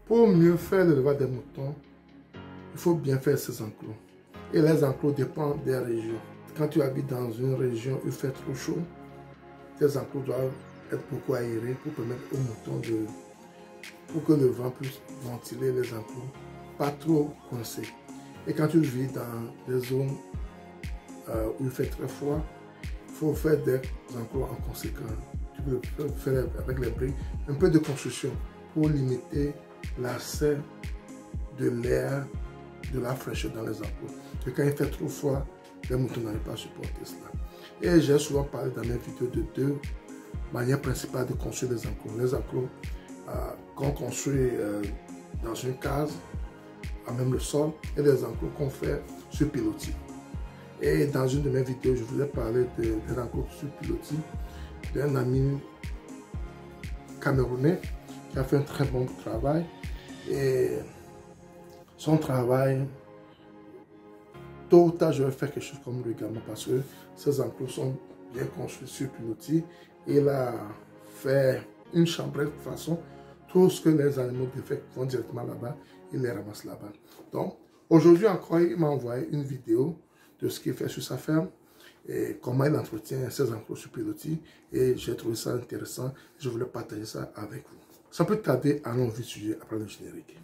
Pour mieux faire l'élevage des moutons, il faut bien faire ses enclos. Et les enclos dépendent des régions. Quand tu habites dans une région où il fait trop chaud, tes enclos doivent être beaucoup aérés pour permettre aux moutons pour que le vent puisse ventiler les enclos, pas trop coincés. Et quand tu vis dans des zones où il fait très froid, il faut faire des enclos en conséquence. Tu peux faire avec les briques un peu de construction pour limiter l'accès de l'air, de la fraîcheur dans les enclos. Et quand il fait trop froid, les moutons n'arrivent pas à supporter cela. Et j'ai souvent parlé dans mes vidéos de deux manières principales de construire les enclos. Les enclos qu'on construit dans une case, à même le sol, et les enclos qu'on fait sur pilotis. Et dans une de mes vidéos, je vous ai parlé des enclos sur pilotis d'un ami camerounais qui a fait un très bon travail. Et son travail, tôt ou tard, je vais faire quelque chose comme lui également parce que ces enclos sont bien construits sur pilotis. Il a fait une chambrette de façon, tout ce que les animaux défectent vont directement là-bas, il les ramasse là-bas. Donc, aujourd'hui encore, il m'a envoyé une vidéo de ce qu'il fait sur sa ferme et comment il entretient ses enclos sur pilotis. Et j'ai trouvé ça intéressant. Je voulais partager ça avec vous. Sans plus tarder, allons au vif du sujet après le générique.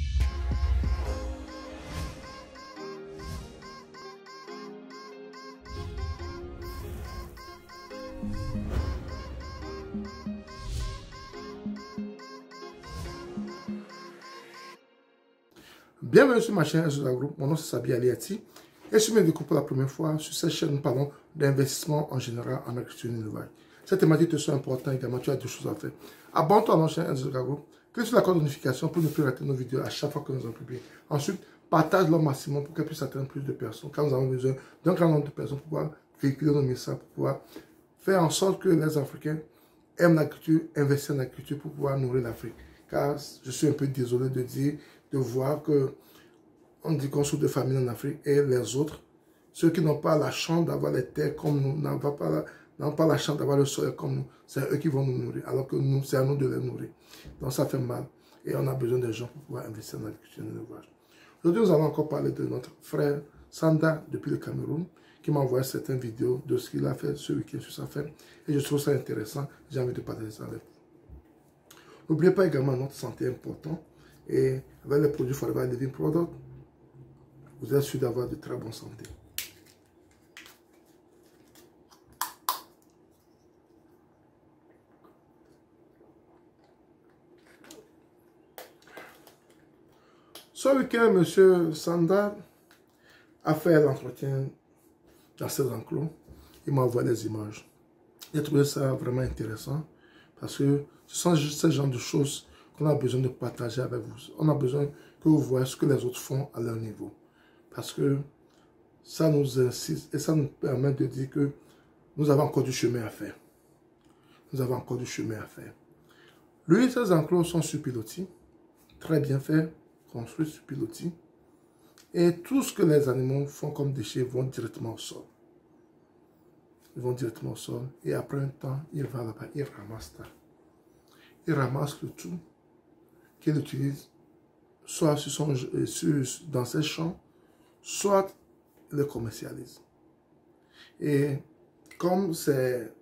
Bienvenue sur ma chaîne Azola Group, mon nom c'est Sabi Aliati. Et si vous me découvrez pour la première fois, sur cette chaîne, nous parlons d'investissement en général en agriculture et élevage. Cette thématique te soit importante également, tu as deux choses à faire. Abonne-toi à notre chaîne Azola Group, clique sur la cloche de notification pour ne plus rater nos vidéos à chaque fois que nous en publions. Ensuite, partage-le au maximum pour qu'elle puisse atteindre plus de personnes, car nous avons besoin d'un grand nombre de personnes pour pouvoir véhiculer nos messages, pour pouvoir faire en sorte que les Africains aiment l'agriculture, investissent en agriculture pour pouvoir nourrir l'Afrique. Car je suis un peu désolé de voir que on dit qu'on souffre de famine en Afrique et les autres, ceux qui n'ont pas la chance d'avoir les terres comme nous, n'ont pas la chance d'avoir le soleil comme nous, c'est eux qui vont nous nourrir, alors que nous, c'est à nous de les nourrir. Donc ça fait mal et on a besoin de gens pour pouvoir investir en agriculture et en élevage. Aujourd'hui, nous allons encore parler de notre frère Sanda depuis le Cameroun, qui m'a envoyé certaines vidéos de ce qu'il a fait ce week-end sur sa ferme. Et je trouve ça intéressant, j'ai envie de partager ça avec vous. N'oubliez pas également notre santé est importante. Et avec les produits Forever Living Product, vous êtes sûr d'avoir de très bonne santé. Ce week-end, M. Sanda a fait l'entretien dans ses enclos. Il m'a envoyé les images. J'ai trouvé ça vraiment intéressant parce que ce sont juste ce genre de choses qu'on a besoin de partager avec vous. On a besoin que vous voyez ce que les autres font à leur niveau. Parce que ça nous insiste et ça nous permet de dire que nous avons encore du chemin à faire. Nous avons encore du chemin à faire. Lui, ses enclos sont sur pilotis, très bien faits, construits sur pilotis. Et tout ce que les animaux font comme déchets vont directement au sol. Ils vont directement au sol et après un temps, il va là-bas, il ramasse ça. Il ramasse le tout qu'il utilise soit dans ses champs, soit le commercialise. Et comme c'est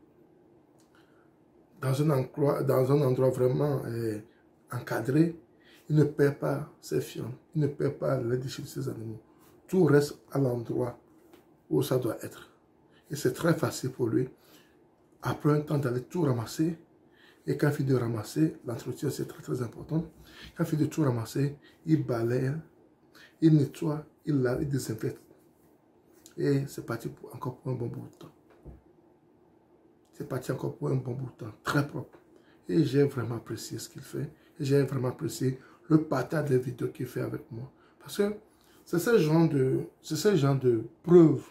dans un endroit vraiment encadré, il ne perd pas ses fientes, il ne perd pas les déchets de ses animaux. Tout reste à l'endroit où ça doit être. Et c'est très facile pour lui, après un temps, d'aller tout ramasser. Et quand il finit de ramasser, l'entretien c'est très très important. Quand il finit de tout ramasser, il balaye, il nettoie, il lave, il désinfecte. Et c'est parti encore pour un bon bout de temps. C'est parti encore pour un bon bout de temps, très propre. Et j'ai vraiment apprécié ce qu'il fait. Et j'ai vraiment apprécié le partage des vidéos qu'il fait avec moi. Parce que c'est ce genre de preuves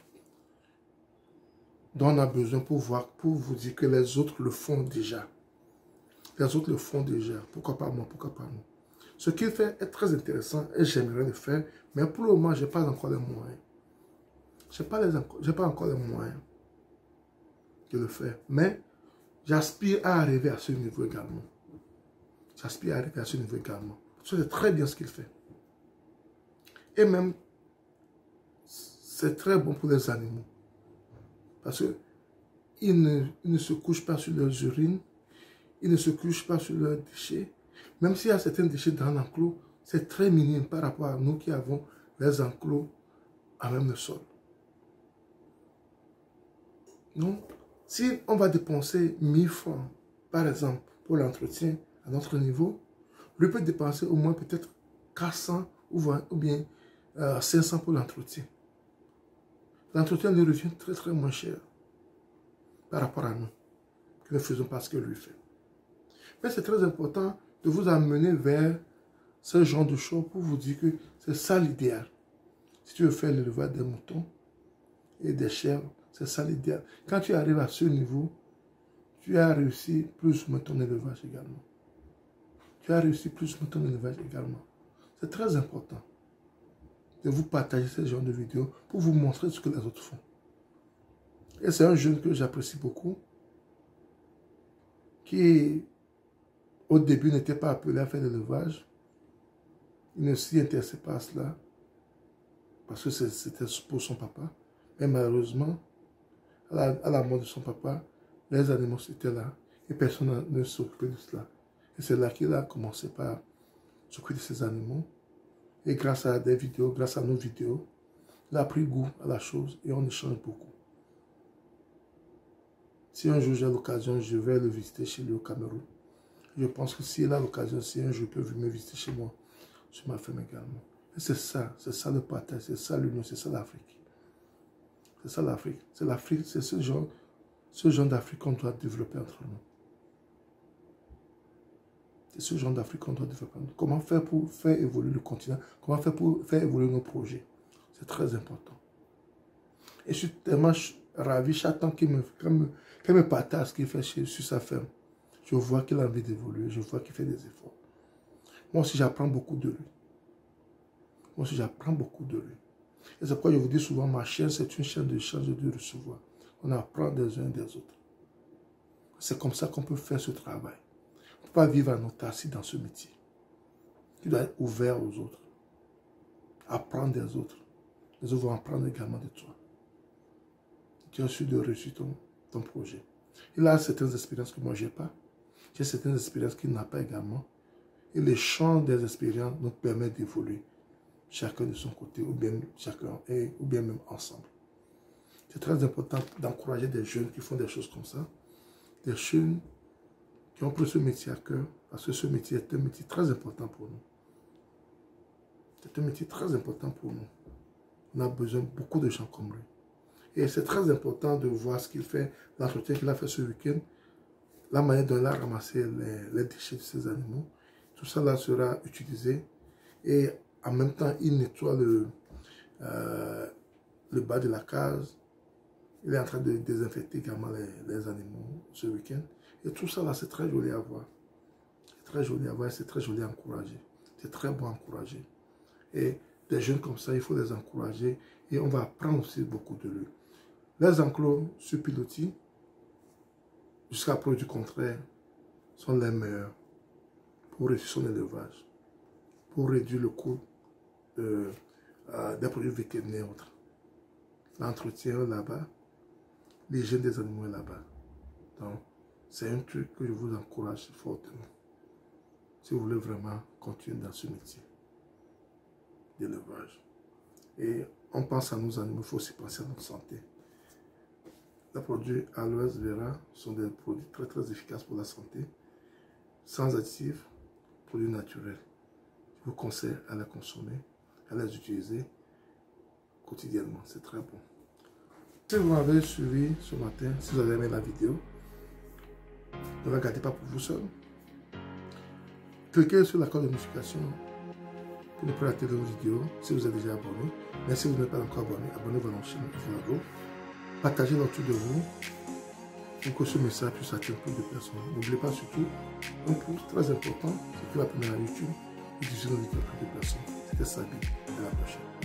dont on a besoin pour vous dire que les autres le font déjà. Les autres le font déjà. Pourquoi pas moi, pourquoi pas nous? Ce qu'il fait est très intéressant et j'aimerais le faire. Mais pour le moment, je n'ai pas encore les moyens. Je n'ai pas encore les moyens de le faire. Mais j'aspire à arriver à ce niveau également. J'aspire à arriver à ce niveau également. C'est très bien ce qu'il fait. Et même, c'est très bon pour les animaux. Parce qu'ils ne se couchent pas sur leurs urines, ils ne se couchent pas sur leurs déchets. Même s'il y a certains déchets dans l'enclos, c'est très minime par rapport à nous qui avons les enclos à même le sol. Donc, si on va dépenser 1000 francs, par exemple, pour l'entretien à notre niveau, lui peut dépenser au moins peut-être 400 ou bien 500 pour l'entretien. L'entretien lui revient très très moins cher par rapport à nous, qui ne faisons pas ce que lui fait. Mais c'est très important de vous amener vers ce genre de choses pour vous dire que c'est ça l'idéal. Si tu veux faire l'élevage des moutons et des chèvres, c'est ça l'idéal. Quand tu arrives à ce niveau, tu as réussi plus ou moins ton élevage également. Tu as réussi plus ou moins ton élevage également. C'est très important de vous partager ce genre de vidéos pour vous montrer ce que les autres font. Et c'est un jeune que j'apprécie beaucoup, qui au début n'était pas appelé à faire de l'élevage. Il ne s'y intéressait pas à cela, parce que c'était pour son papa. Mais malheureusement, à la mort de son papa, les animaux étaient là et personne ne s'occupait de cela. Et c'est là qu'il a commencé par s'occuper de ces animaux. Et grâce à des vidéos, grâce à nos vidéos, il a pris goût à la chose et on échange beaucoup. Si un jour j'ai l'occasion, je vais le visiter chez lui au Cameroun. Je pense que s'il a l'occasion, si un jour il peut venir me visiter chez moi, sur ma femme également. Et c'est ça le partage, c'est ça l'union, c'est ça l'Afrique. C'est ça l'Afrique. C'est l'Afrique, c'est ce genre d'Afrique qu'on doit développer entre nous. C'est ce genre d'Afrique qu'on doit développer entre nous. Comment faire pour faire évoluer le continent? Comment faire pour faire évoluer nos projets? C'est très important. Et je suis tellement ravi chaque temps qu'il me partage ce qu'il fait sur sa ferme. Je vois qu'il a envie d'évoluer, je vois qu'il fait des efforts. Moi aussi, j'apprends beaucoup de lui. Moi aussi, j'apprends beaucoup de lui. Et c'est pourquoi je vous dis souvent, ma chaîne, c'est une chaîne d'échange et de recevoir. On apprend des uns et des autres. C'est comme ça qu'on peut faire ce travail. On ne peut pas vivre en autarcie dans ce métier. Tu dois être ouvert aux autres. Apprendre des autres. Les autres vont apprendre également de toi. Tu as su de réussir ton projet. Il a certaines expériences que moi, je n'ai pas. J'ai certaines expériences qu'il n'a pas également. Et l'échange des expériences nous permet d'évoluer. Chacun de son côté, ou bien même ensemble. C'est très important d'encourager des jeunes qui font des choses comme ça. Des jeunes qui ont pris ce métier à cœur, parce que ce métier est un métier très important pour nous. C'est un métier très important pour nous. On a besoin de beaucoup de gens comme lui. Et c'est très important de voir ce qu'il fait, l'entretien qu'il a fait ce week-end, la manière dont il a ramassé les déchets de ces animaux. Tout ça là sera utilisé. Et en même temps, il nettoie le bas de la case. Il est en train de désinfecter également les animaux ce week-end. Et tout ça là, c'est très joli à voir. C'est très joli à voir, c'est très joli à encourager. C'est très bon à encourager. Et des jeunes comme ça, il faut les encourager. Et on va apprendre aussi beaucoup de lui. Les enclos sur pilotis, jusqu'à preuve du contraire, sont les meilleurs pour réussir son élevage, pour réduire le coût des produits vétérinaires et autres. L'entretien là-bas, l'hygiène des animaux est là-bas. Donc, c'est un truc que je vous encourage fortement. Si vous voulez vraiment continuer dans ce métier d'élevage. Et on pense à nos animaux, il faut aussi penser à notre santé. Les produits Aloes Vera sont des produits très très efficaces pour la santé, sans additifs, produits naturels. Je vous conseille à les consommer, à les utiliser quotidiennement. C'est très bon. Si vous m'avez suivi ce matin, si vous avez aimé la vidéo, ne la gardez pas pour vous seul. Cliquez sur la cloche de notification pour ne pas rater de nos vidéos si vous êtes déjà abonné. Mais si vous n'êtes pas encore abonné, abonnez-vous à notre chaîne Ifulago. Partagez-le autour de vous pour que ce message puisse atteindre plus de personnes. N'oubliez pas surtout un point très important, c'est que la première YouTube et diffuser nos vidéos à plus de personnes. C'était Sabi. À la prochaine.